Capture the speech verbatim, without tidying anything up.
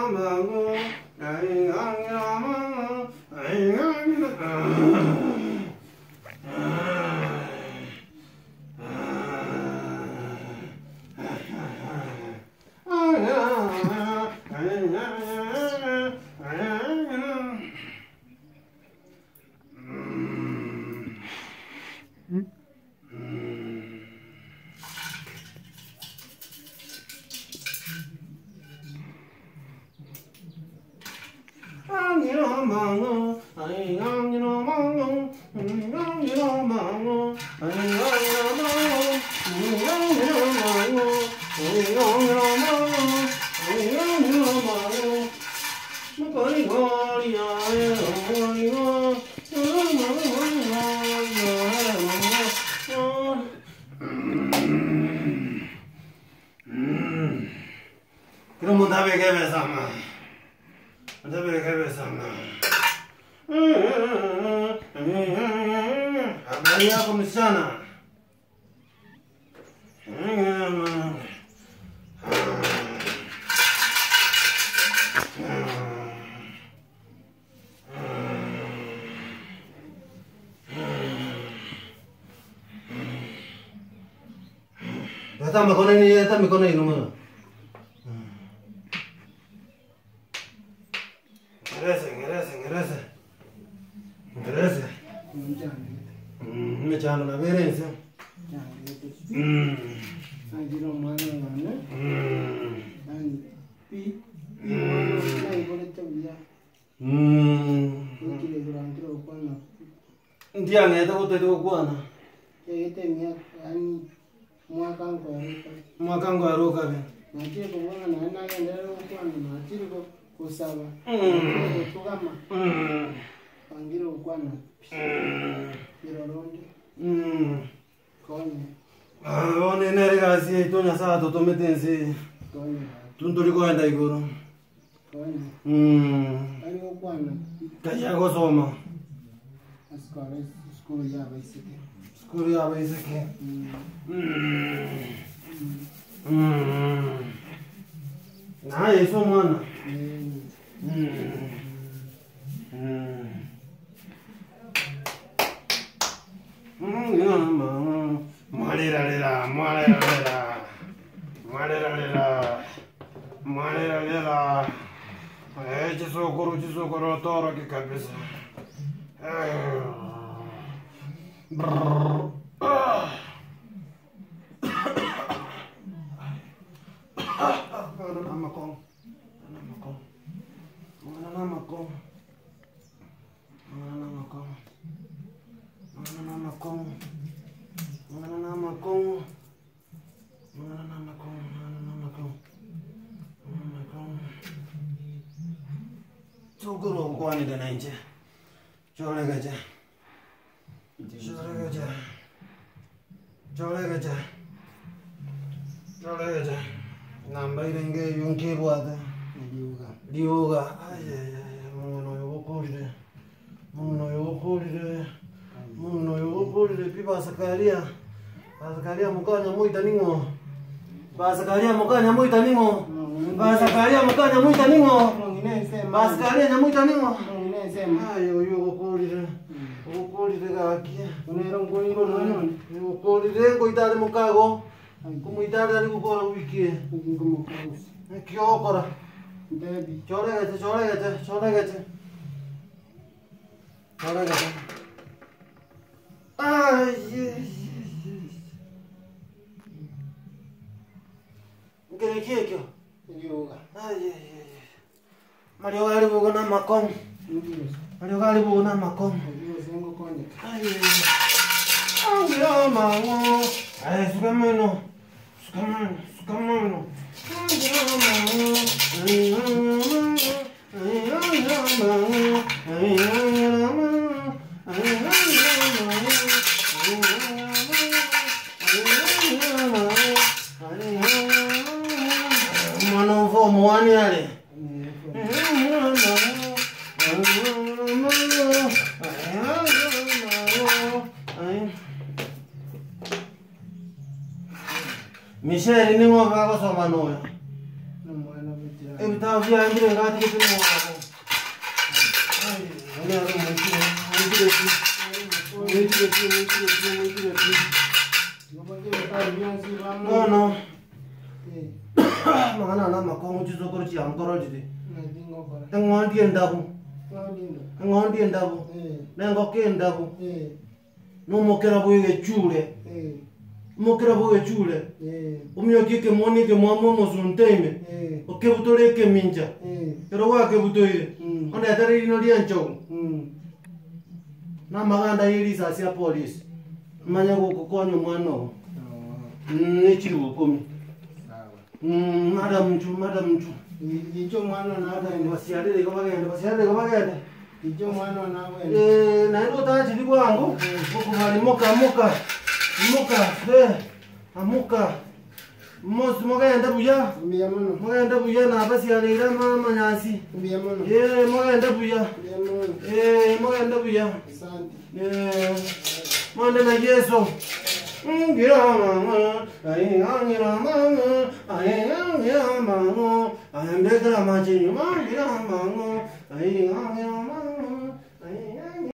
그럼 뭐 답에 개배삼아 답에 개배삼아 아마리아 komisana Datang makan ini, datang makan ini mana? Ngerasa, ngerasa, ngerasa, ngerasa. Hmm, macam mana beri sih? Hmm. Anjir mana mana? Hmm. Pi, pi mana ini boleh tahu ya? Hmm. Ini kurang terlalu panas. Dia ni tu tu tu kuana. Ya itu ni ani muakan kau. Muakan kau aruka ni. Nanti kau mana nana yang dah kuana nanti kau kusama. Hmm. Kau kama. Hmm. Panggil kuana. Hmm. Kirorondi. Hmm. Kau ni. Ah, oni nerigasi tu nyasa tu tu metensi. Kau ni. Tunturi kau yang dah ikut. Kau ni. Hmm. Ani kau kuana. Kaya kau soma. Sekolah sekolah ya basic. Kuria basic. Hmm. Hmm. Nah, itu mana? Hmm. Hmm. Hmm, ya mana? Malera lera, malera lera, malera lera, malera lera. Eh, cisokoro, cisokoro, toro que cabeça. Brrr. Ah. Mana nama kau? Nama kau? Mana nama kau? Mana nama kau? Mana nama kau? Mana nama kau? Mana nama kau? Mana nama kau? Mana kau? Cukuru kau ni dah naik je. Coba aja. Coba aja. Coba aja. Coba aja. Nambai renge yungke buat. Diuga. Diuga. Ay ay ay. Mungo yo kolide. Mungo yo kolide. Mungo yo kolide. Pipa sakaria. Sakaria mukanya muita ningo. Sakaria mukanya muita ningo. Sakaria mukanya muita ningo. Sakaria muita ningo. Ayo yo kolide. Kolide kaki. Unerong kolide mana? Yo kolide koitare mukago. Como italiano ali kukora wiki. Como caos. Kyo kora. Debi. Chore gacha, chore gacha, chore gacha. Chore gacha. Ay, yes. Kene kye kyo. Diuga. Ay, ay, ay. Mario gali bugo na makong. Mario gali bugo na makong. Dios vengo con él. Ay, ay. Ay, ya mango. Ay, sukameno. Sukameno, sukameno. Ay, ya mango. Ay, ya mango. Ay, ya mango. Ay, ya mango. Ay, ya mango. Mano vo moani ale. Michelle ni mo va ko so mano ya. mwana mutira. E bitao vya mbire ngati ke tino wako. Ai, ana ro mutire, mutire ki. Mutire ki, mutire ki, mutire ki. Ngomake ka nyanzi ramu. No no. Eh. Mangana na makongo chizokoro chi amkoro chiti. Na dingo bara. Ngondi endabu. Ngodindo. Ngondi endabu. Eh. Nengo ke endabu. Eh. No mokera buye chule. Eh. Mokera buye chule. Eh. Umyo kike moni ke mwamo mozunteime. Eh. Okebutore ke minja. Eh. Pero wa ke butoire. Mm. Onda tare ino liancho. Mm. Na maganda yiri sasi ya police. Manya ko kokonyo mwana. Oh. Ni chiri komi. Sawa. Mm, madam mchu, madam mchu. Icho mwana na Nada kwenda. basiade ko bagenda, basiade ko bagenda. Icho mwana na kwenda. Eh, na ndo ta chiri kwangu. Ko bali moka moka. Moka, eh. Amuka. Mos mogenda buya. Mbia mono. Mogenda buya na basiade ira mama nyasi. Mbia mono. Eh, mogenda buya. Mbia mono. Eh, mogenda buya. Asante. Eh, mande na Yesu. Ngira mama, ai ngira mama, ai ngira mama, ai ndekra machi, ngira mama, ai ngira mama.